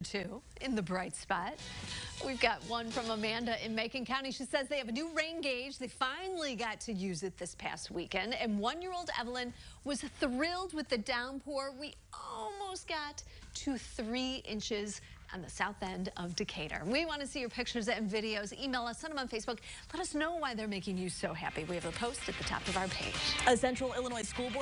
Too in the bright spot. We've got one from Amanda in Macon County. She says they have a new rain gauge. They finally got to use it this past weekend. And 1-year-old Evelyn was thrilled with the downpour. We almost got to 3 inches on the south end of Decatur. We want to see your pictures and videos. Email us, send them on Facebook. Let us know why they're making you so happy. We have a post at the top of our page. A Central Illinois school board